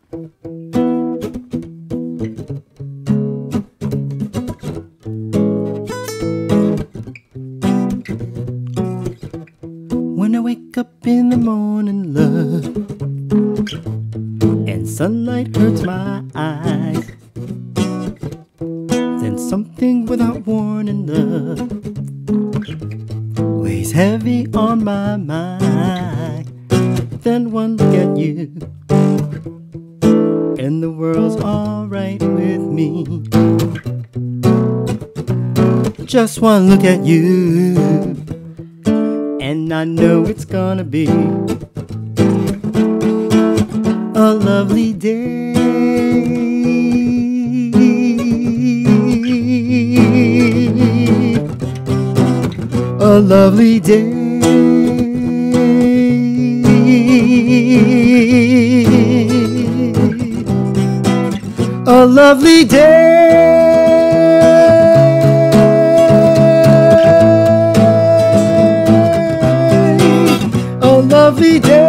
When I wake up in the morning, love, and sunlight hurts my eyes, then something without warning, love, weighs heavy on my mind. Then one look at you, and the world's alright with me. Just one look at you, and I know it's gonna be a lovely day. A lovely day. A lovely day. A lovely day.